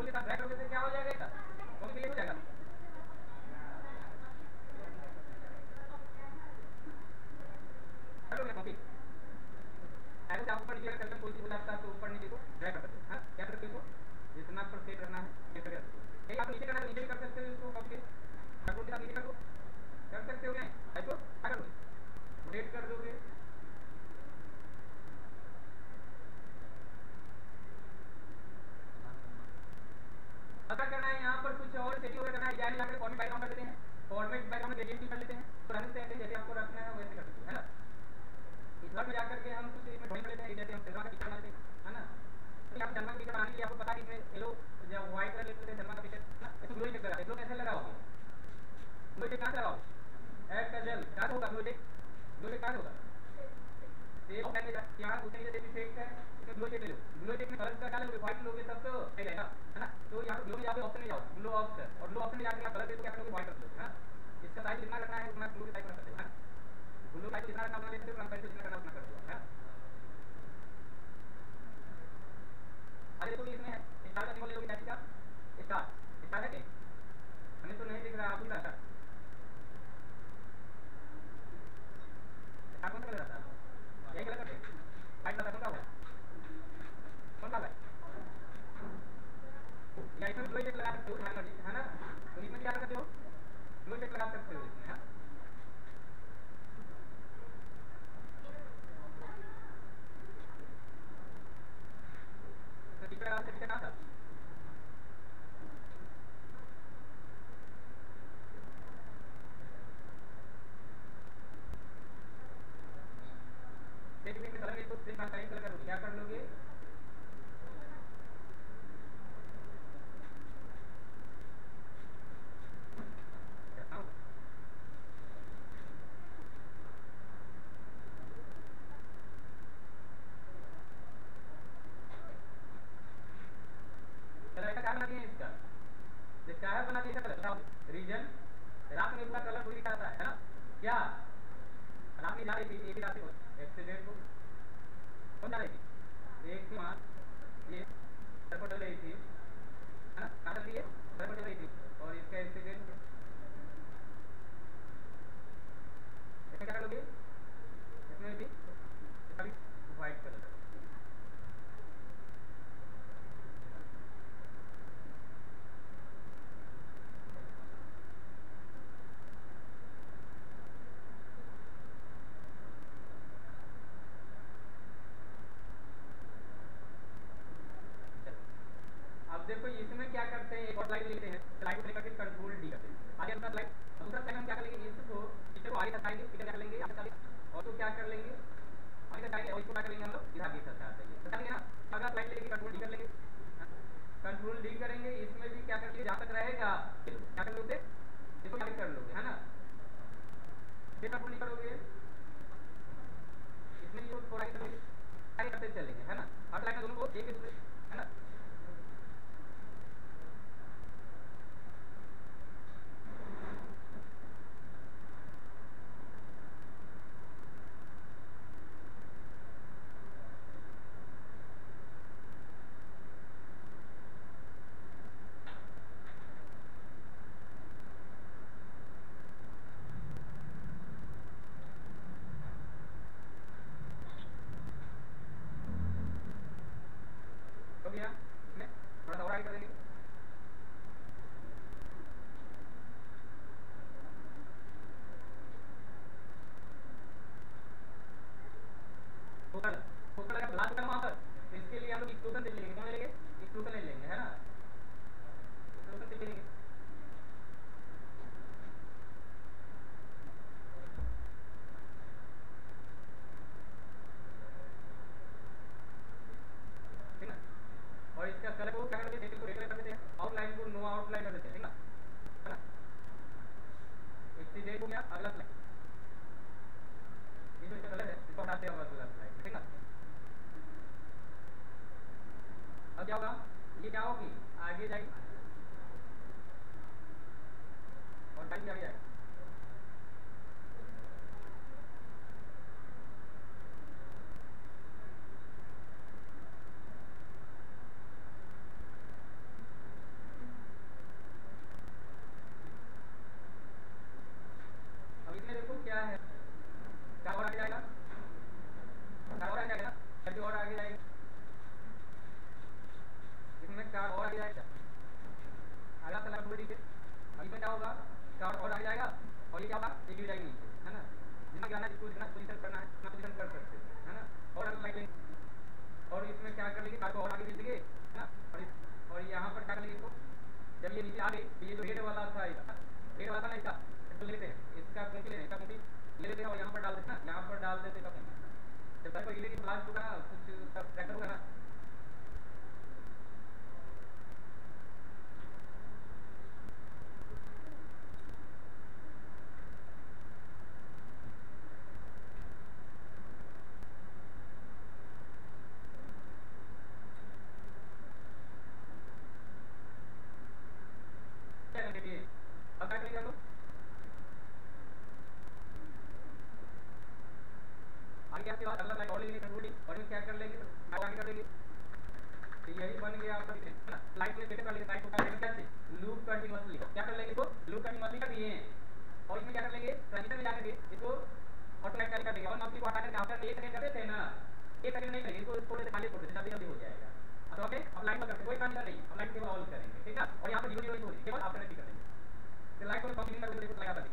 के साथ ड्रैग करने से क्या हो जाएगा इसका? कॉपी क्लियर हो जाएगा। कर लोगे कॉपी। एरो से आप ऊपर नीचे करके कोई चीज हो जाता है तो ऊपर नीचे को ड्रैग कर सकते हो। हाँ, क्या कर सकते हो? जितना पर सेट रखना है सेट करके रखो। कहीं आप नीचे करना है तो नीचे भी कर सकते हो इसको कॉपी के। कंट्रोल के साथ नीचे कर दो। कर सकते हो क्या? इसको क्या करोगे? रोटेट कर दोगे। अगर करना है यहाँ पर कुछ और सेटिंग वगैरह करना है, डिजाइन लगाकर फॉर्मेट बैकग्राउंड कर देते हैं। फॉर्मेट बैकग्राउंड में ग्रेडियंट भी कर लेते हैं। तो रन से जैसे आपको रखना है वैसे कर सकते हो, है ना। इस वर्ड में जाकर के हम कुछ इसमें ड्राइंग कर लेते हैं, जैसे हम सिल्वर का पिक्चर बनाते हैं, है ना। तो यहाँ जन्मा का पिक्चर बनाने के लिए आपको पता है इसमें येलो या व्हाइट कलर लेते हैं जन्मा का पिक्चर, है ना। इसको ग्लो टेक लगाते हैं। ग्लो कैसे लगाओगे? ग्लो टेक कहाँ से लगाओगे? ऐड का जेल कहाँ होगा? ग्लो टेक कहाँ होगा? सेव ऑप्शन में यहाँ उसके नीचे जैसे इफेक्ट है इसमें ग्लो टेक ले लो। ग्लो टेक में कलर का क्या लोगे? व्हाइट लोगे तब तो सही रहेगा, है ना। तो यहाँ ग्लो में जाओगे, ऑप्शन में जाओ, ग्लो ऑप्शन, और ग्लो ऑप्शन में जाकर कलर देखो क्या करोगे? व्हाइट रख लोगे, है ना। इसका साइज जितना रखना है उतना ग्लो के साइज रख सकते हो, है ना। ग्लो साइज जितना रखना उतना ले सकते हो, ट्रांसपेरेंट जितना करना उतना कर दो, है ना। अरे देखो इसमें स्टार का सिंबल ले लोगे, कैसे का स्टार है क्या? हमें तो नहीं दिख रहा, आप ही स्टार कौन सा कलर आता है? यही कलर करते हैं, व्हाइट कलर कौन सा होगा? कौन सा है? या इसमें ग्लो टेक लगा सकते हो, तुम्हारी मर्जी, है ना। तो इसमें क्या कर सकते हो? ग्लो टेक लगा सकते हो इसमें, हाँ। तो टिकट लगा सकते ना था। सेटिंग में कलर इसको सिर्फ टाइम कलर करोगे, क्या कर लोगे? इसका है बना दिया कलर रीजन रात में पूरा कलर पूरी दिखाता है ना। क्या रात में जा रही थी एक रात को एक्सीडेंट को कौन जा रही थी? एक थी वहाँ ये सर पर डल रही थी, है ना। कहाँ चल रही है? सर पर डल रही थी और इसका एक्सीडेंट इसमें क्या करोगे? इसमें भी अभी व्हाइट कलर देखो इसमें क्या करते हैं, एक और स्लाइड लेते हैं, स्लाइड को क्लिक करके कंट्रोल डी करते हैं। आगे दूसरा स्लाइड, दूसरा स्लाइड हम क्या करेंगे? इसको पिक्चर को आगे तकाएंगे, पिक्चर क्या कर लेंगे आगे तक, और तो क्या कर लेंगे आगे तकाएंगे और इसको क्या करेंगे हम लोग इधर आगे तक आते हैं, समझ गए ना। अगला स्लाइड लेके कंट्रोल डी कर लेंगे, कंट्रोल डी करेंगे। इसमें भी क्या करेंगे जहां तक रहेगा क्या कर लोगे? इसको आगे कर लोगे, है ना। फिर कंट्रोल डी करोगे, इसमें भी थोड़ा आगे करते चलेंगे, है ना। हर स्लाइड में दोनों को एक दूसरे, है ना। हो गया, इसमें थोड़ा सा और आगे कर देंगे। फोकल अगर ब्लास्ट करना वहां पर, इसके लिए हम लोग एक्सक्लूजन ले लेंगे। कौन ले लेंगे? एक्सक्लूजन ले लेंगे, है ना। एक्सक्लूजन ले लेंगे। ठीक ना। और इसका कलर को क्या करते हैं? सेटिंग को रेड कलर कर देते हैं, आउटलाइन को नो आउटलाइन कर देते हैं, ठीक ना, है ना। एक्सीडेंट हो गया, अगला स्लाइड, ये जो इसका कलर है इसको हटाते हैं, अगला स्लाइड, ठीक ना। अब क्या होगा? ये क्या होगी? आगे जाएगी और टाइम भी आगे जाएगा। और आगे जाएगा, इसमें कार्ड और आगे जाएगा, अगला सलाह छोड़ दीजिए। अब इसमें क्या होगा, कार्ड और आगे जाएगा और ये क्या होगा, एक गिर जाएगी नीचे, है ना। जितना गिराना है जिसको जितना पोजीशन करना है उतना पोजीशन कर सकते हैं, है ना। और अगला लाइट लेंगे और इसमें क्या कर लेंगे, कार्ड को और आगे भेज देंगे, है ना। और यहाँ पर क्या कर लेंगे इसको, जब ये नीचे आ गई तो ये जो हेड वाला था, हेड वाला था ना इसका, इसको लेते हैं, इसका कुंती लेते हैं, इसका कुंती ले लेते हैं और यहाँ पर डाल देते हैं ना, यहाँ पर डाल देते हैं। जब तक हिले की ब्लास्ट होगा ना, कुछ सब ट्रैक्टर होगा ना, क्या करने के लिए अब क्या करेंगे हम लोग, आगे आपके बाद अगला लाइट और लेंगे कंट्रोलिंग और इसमें क्या कर लेंगे, तो आगे कर देंगे। तो यही बन गया आपका, है ना। लाइट में कैसे कर लेंगे, लाइट को क्या करेंगे, कैसे लूप कंटीन्यूअसली, क्या कर लेंगे इसको, लूप कंटीन्यूअसली कर दिए हैं और इसमें क्या कर लेंगे, ट्रांजिशन में जाकर के इसको ऑटोमेटिकली कर देंगे और माउस को हटा करके आफ्टर 1 सेकंड कर देते हैं ना, 1 सेकंड नहीं करेंगे, इसको थोड़े से खाली छोड़ देते हैं, जल्दी हो जाएगा। तो ओके, अब लाइट में करते कोई ट्रांजिशन नहीं, अब लाइट केवल ऑन करेंगे, ठीक है। और यहाँ पर 0 0 केवल आफ्टर कर देंगे, तो लाइट को कंटिन्यू कर देंगे, लगा